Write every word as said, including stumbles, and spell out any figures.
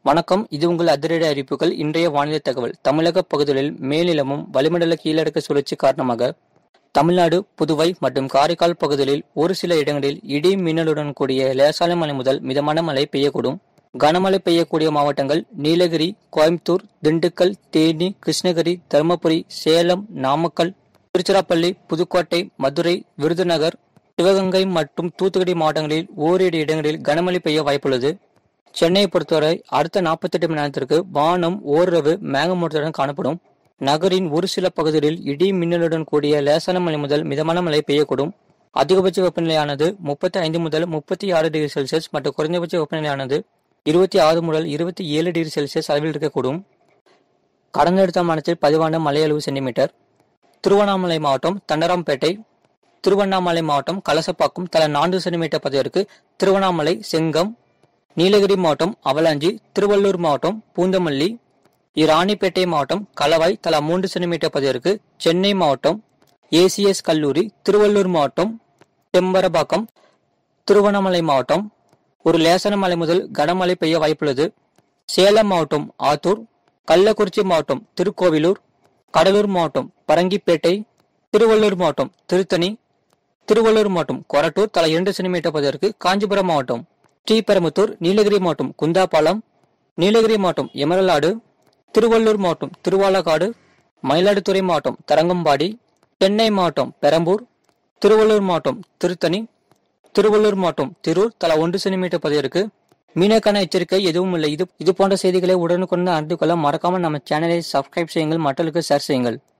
வணக்கம். இது உங்கள் அதிரடி அறிவிப்புகள். இன்றைய வானிலை தகவல். தமிழக பகுதிகளில் மேல்நிலமும் வளிமண்டல கீழடுக்கு சுழற்சி காரணமாக தமிழ்நாடு, புதுவை மற்றும் காரைக்கால் பகுதிகளில் ஒரு சில இடங்களில் இடி மின்னலுடன் கூடிய லேசான மழை முதல் மிதமான மழை பெய்யக்கூடும். கனமழை பெய்யக்கூடிய மாவட்டங்கள் நீலகிரி, கோயம்புத்தூர், திண்டுக்கல், தேனி, கிருஷ்ணகிரி, தருமபுரி, சேலம், நாமக்கல், திருச்சிராப்பள்ளி, புதுக்கோட்டை, மதுரை, விருதுநகர், சிவகங்கை மற்றும் தூத்துக்குடி மாவட்டங்களில் ஓரிரு இடங்களில் கனமழை பெய்ய வாய்ப்புள்ளது. சென்னையை பொறுத்தவரை அடுத்த நாற்பத்தி எட்டு மணி நேரத்திற்கு வானம் ஓரளவு மேகமூட்டத்துடன் காணப்படும். நகரின் ஒரு சில பகுதிகளில் இடி மின்னலுடன் கூடிய லேசான மழை முதல் மிதமான மழை பெய்யக்கூடும். அதிகபட்ச வெப்பநிலையானது முப்பத்தி ஐந்து முதல் முப்பத்தி ஆறு டிகிரி செல்சியஸ் மற்றும் குறைந்தபட்ச வெப்பநிலையானது இருபத்தி ஆறு முதல் இருபத்தி ஏழு டிகிரி செல்சியஸ் அளவில் இருக்கக்கூடும். கடந்த அடுத்த மாதத்தில் பதிவான மழை அளவு சென்டிமீட்டர். திருவண்ணாமலை மாவட்டம் தண்டராம்பேட்டை, திருவண்ணாமலை மாவட்டம் கலசப்பாக்கம் தலா நான்கு சென்டிமீட்டர் பதிவிற்கு, திருவண்ணாமலை செங்கம், நீலகிரி மாவட்டம் அவலாஞ்சி, திருவள்ளூர் மாவட்டம் பூந்தமல்லி, இராணிப்பேட்டை மாவட்டம் கலவாய் தலா மூன்று சென்டிமீட்டர் பதிவிற்கு, சென்னை மாவட்டம் ஏசிஎஸ் கல்லூரி, திருவள்ளூர் மாவட்டம் செம்பரபாக்கம், திருவண்ணாமலை மாவட்டம் ஒரு லேசான மழை முதல் கனமழை பெய்ய வாய்ப்புள்ளது. சேலம் மாவட்டம் ஆத்தூர், கள்ளக்குறிச்சி மாவட்டம் திருக்கோவிலூர், கடலூர் மாவட்டம் பரங்கிப்பேட்டை, திருவள்ளூர் மாவட்டம் திருத்தணி, திருவள்ளூர் மாவட்டம் கொரட்டூர் தலா இரண்டு சென்டிமீட்டர் பதிவிற்கு, காஞ்சிபுரம் மாவட்டம் ஸ்ரீபெரும்புத்தூர், நீலகிரி மாவட்டம் குந்தாபாலம், நீலகிரி மாவட்டம் எமரலாடு, திருவள்ளூர் மாவட்டம் திருவாலக்காடு, மயிலாடுதுறை மாவட்டம் தரங்கம்பாடி, சென்னை மாவட்டம் பெரம்பூர், திருவள்ளூர் மாவட்டம் திருத்தணி, திருவள்ளூர் மாவட்டம் திரூர் தலா ஒன்று சென்டிமீட்டர் பதிவிற்கு. மீனக்கான எச்சரிக்கை எதுவும் இல்லை. இது இது போன்ற செய்திகளை உடனுக்குடன் அறிந்து கொள்ள மறக்காமல் நம்ம சேனலை சப்ஸ்கிரைப் செய்யுங்கள், மற்றவர்களுக்கு ஷேர் செய்யுங்கள்.